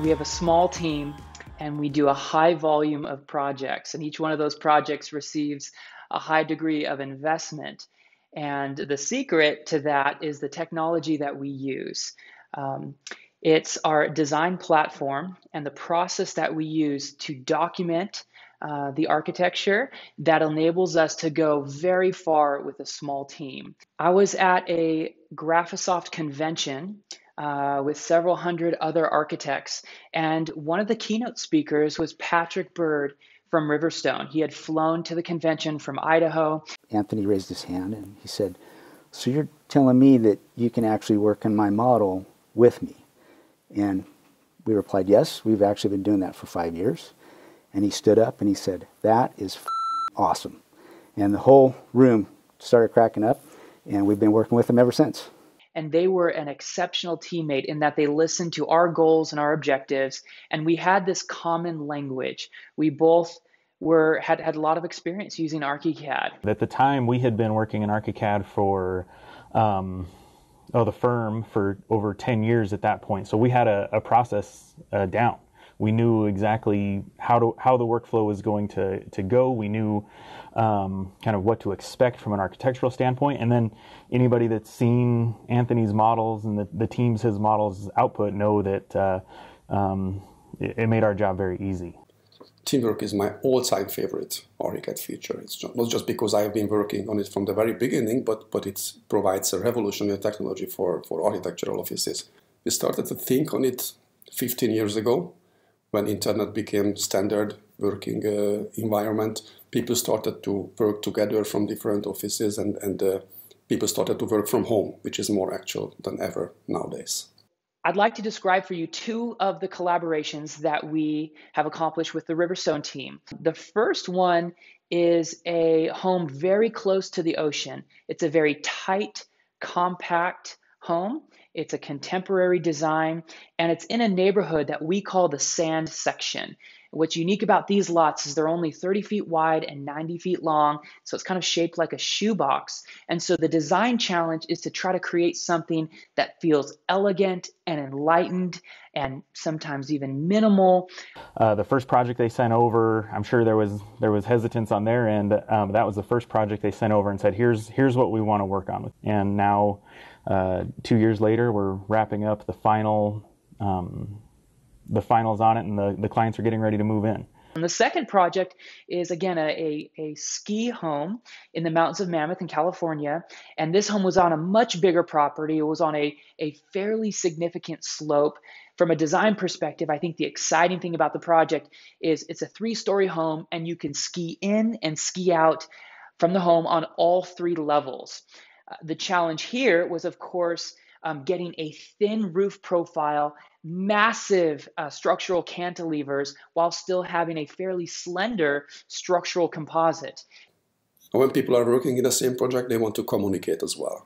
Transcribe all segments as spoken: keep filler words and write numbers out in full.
We have a small team and we do a high volume of projects, and each one of those projects receives a high degree of investment. And the secret to that is the technology that we use. Um, it's our design platform and the process that we use to document uh, the architecture that enables us to go very far with a small team. I was at a Graphisoft convention Uh, with several hundred other architects. And one of the keynote speakers was Patrick Bird from Riverstone. He had flown to the convention from Idaho. Anthony raised his hand and he said, "So you're telling me that you can actually work on my model with me?" And we replied, "Yes, we've actually been doing that for five years. And he stood up and he said, "That is f- awesome." And the whole room started cracking up, and we've been working with him ever since. And they were an exceptional teammate in that they listened to our goals and our objectives. And we had this common language. We both were had, had a lot of experience using Archicad. At the time, we had been working in Archicad for, um, oh, the firm for over ten years at that point. So we had a, a process uh, down. We knew exactly how to how the workflow was going to, to go. We knew um, kind of what to expect from an architectural standpoint. And then anybody that's seen Anthony's models and the, the teams his models output know that uh, um, it, it made our job very easy. Teamwork is my all-time favorite Archicad feature. It's not just because I have been working on it from the very beginning, but, but it provides a revolutionary technology for, for architectural offices. We started to think on it fifteen years ago. When internet became standard working uh, environment, people started to work together from different offices, and, and uh, people started to work from home, which is more actual than ever nowadays. I'd like to describe for you two of the collaborations that we have accomplished with the Riverstone team. The first one is a home very close to the ocean. It's a very tight, compact home. It's a contemporary design, and it's in a neighborhood that we call the sand section. What's unique about these lots is they're only thirty feet wide and ninety feet long, so it's kind of shaped like a shoebox. And so the design challenge is to try to create something that feels elegant and enlightened and sometimes even minimal. Uh, the first project they sent over, I'm sure there was there was hesitance on their end. Um, that was the first project they sent over and said, here's here's what we want to work on. And now, uh, two years later, we're wrapping up the final um, the finals on it, and the, the clients are getting ready to move in. And the second project is, again, a, a, a ski home in the mountains of Mammoth in California. And this home was on a much bigger property. It was on a, a fairly significant slope. From a design perspective, I think the exciting thing about the project is it's a three-story home, and you can ski in and ski out from the home on all three levels. Uh, the challenge here was, of course, um, getting a thin roof profile, massive uh, structural cantilevers, while still having a fairly slender structural composite. When people are working in the same project, they want to communicate as well.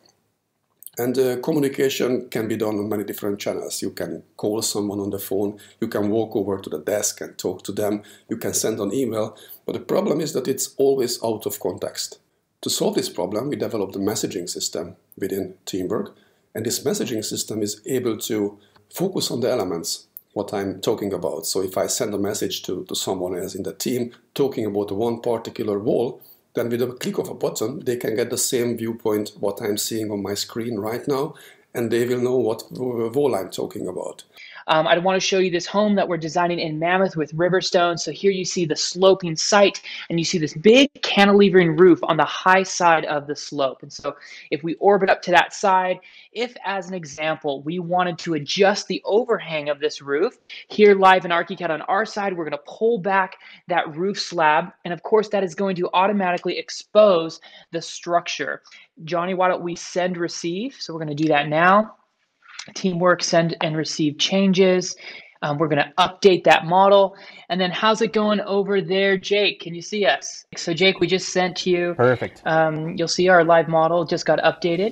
And uh, communication can be done on many different channels. You can call someone on the phone, you can walk over to the desk and talk to them, you can send an email, but the problem is that it's always out of context. To solve this problem, we developed a messaging system within Teamwork, and this messaging system is able to focus on the elements, what I'm talking about. So if I send a message to, to someone else in the team talking about one particular wall, then with a click of a button, they can get the same viewpoint what I'm seeing on my screen right now, and they will know what wall I'm talking about. Um, I want to show you this home that we're designing in Mammoth with Riverstone. So here you see the sloping site, and you see this big cantilevering roof on the high side of the slope. And so if we orbit up to that side, if as an example, we wanted to adjust the overhang of this roof, here live in Archicad on our side, we're going to pull back that roof slab. And of course, that is going to automatically expose the structure. Johnny, why don't we send receive? So we're going to do that now. Teamwork, send and receive changes. Um, we're going to update that model. And then how's it going over there, Jake? Can you see us? So Jake, we just sent you. Perfect. Um, you'll see our live model just got updated.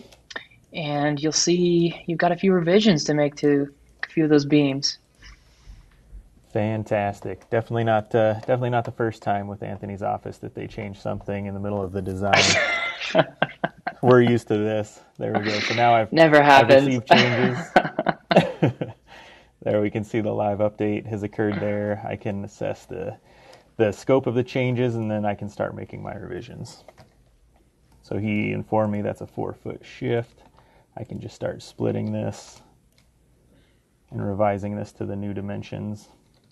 And you'll see you've got a few revisions to make to a few of those beams. Fantastic. Definitely not uh, definitely not the first time with Anthony's office that they changed something in the middle of the design. We're used to this. There we go. So now I've never happened. I've received changes. There we can see the live update has occurred there. I can assess the, the scope of the changes, and then I can start making my revisions. So he informed me that's a four foot shift. I can just start splitting this and revising this to the new dimensions.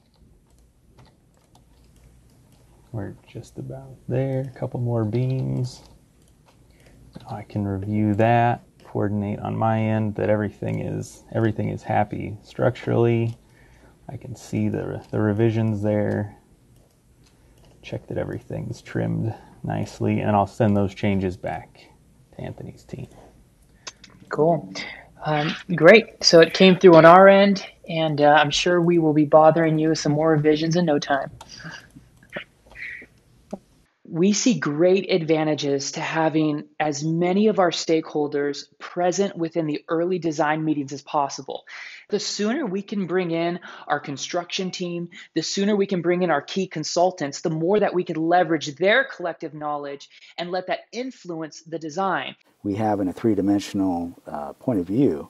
We're just about there, a couple more beams. Now I can review that, coordinate on my end that everything is everything is happy structurally. I can see the, the revisions there, check that everything's trimmed nicely, and I'll send those changes back to Anthony's team. Cool. Um, great. So it came through on our end, and uh, I'm sure we will be bothering you with some more revisions in no time. We see great advantages to having as many of our stakeholders present within the early design meetings as possible. The sooner we can bring in our construction team, the sooner we can bring in our key consultants, the more that we can leverage their collective knowledge and let that influence the design. We have in a three-dimensional uh, point of view,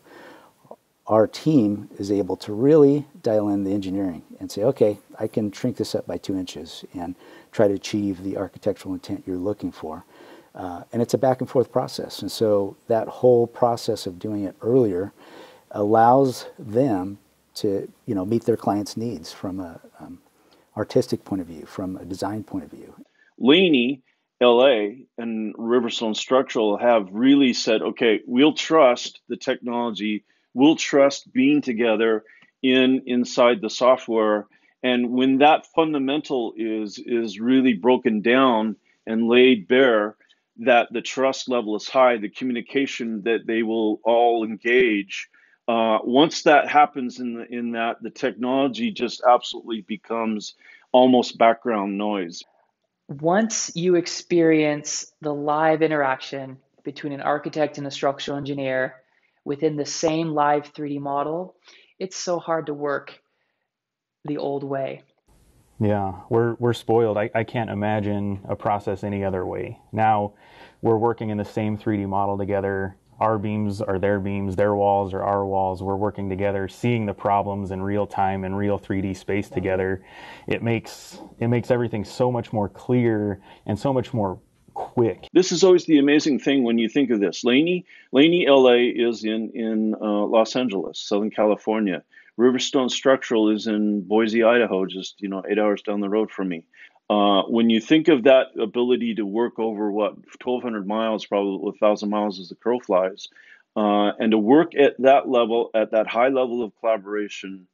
our team is able to really dial in the engineering and say, okay, I can shrink this up by two inches and try to achieve the architectural intent you're looking for. Uh, and it's a back and forth process. And so that whole process of doing it earlier allows them to, you know, meet their clients' needs from a um, artistic point of view, from a design point of view. Laney, L A, and Riverstone Structural have really said, okay, we'll trust the technology, we'll trust being together in inside the software. And when that fundamental is is really broken down and laid bare, that the trust level is high, the communication that they will all engage. Uh, once that happens in the, in that, the technology just absolutely becomes almost background noise. Once you experience the live interaction between an architect and a structural engineer within the same live three D model, it's so hard to work the old way. Yeah, we're we're spoiled. I, I can't imagine a process any other way. Now we're working in the same three D model together. Our beams are their beams, their walls are our walls. We're working together, seeing the problems in real time in real three D space together. It makes it makes everything so much more clear and so much more quick. This is always the amazing thing when you think of this. Laney, Laney, L A is in in uh, Los Angeles, Southern California. Riverstone Structural is in Boise, Idaho, just you know eight hours down the road from me. Uh, when you think of that ability to work over what twelve hundred miles, probably one thousand miles as the crow flies, uh, and to work at that level, at that high level of collaboration,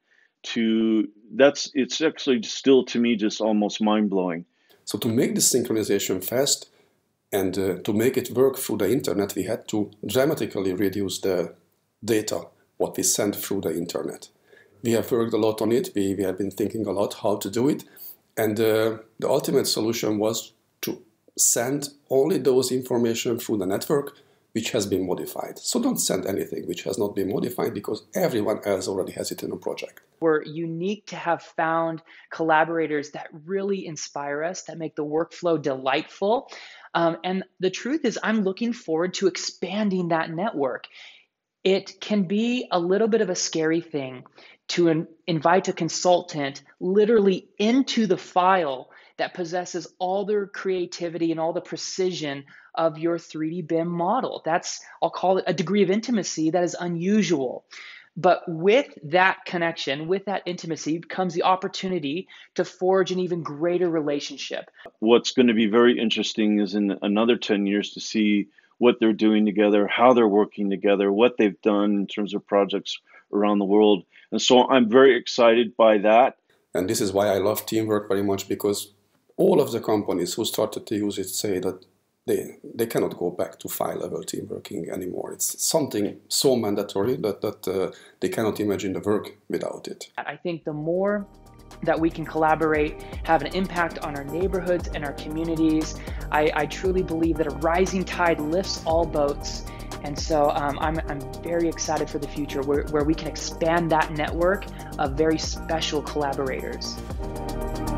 to that's it's actually still to me just almost mind blowing. So to make this synchronization fast and uh, to make it work through the internet, we had to dramatically reduce the data what we send through the internet. We have worked a lot on it. We, we have been thinking a lot how to do it. And uh, the ultimate solution was to send only those information through the network which has been modified. So don't send anything which has not been modified because everyone else already has it in a project. We're unique to have found collaborators that really inspire us, that make the workflow delightful. Um, and the truth is I'm looking forward to expanding that network. It can be a little bit of a scary thing to in, invite a consultant literally into the file that possesses all their creativity and all the precision of your three D B I M model. That's, I'll call it a degree of intimacy that is unusual. But with that connection, with that intimacy comes the opportunity to forge an even greater relationship. What's going to be very interesting is in another ten years to see what they're doing together, how they're working together, what they've done in terms of projects around the world. And so I'm very excited by that. And this is why I love teamwork very much, because all of the companies who started to use it say that they, they cannot go back to file-level team working anymore. It's something so mandatory that, that uh, they cannot imagine the work without it. I think the more that we can collaborate, have an impact on our neighborhoods and our communities, I, I truly believe that a rising tide lifts all boats. And so um, I'm, I'm very excited for the future where, where we can expand that network of very special collaborators.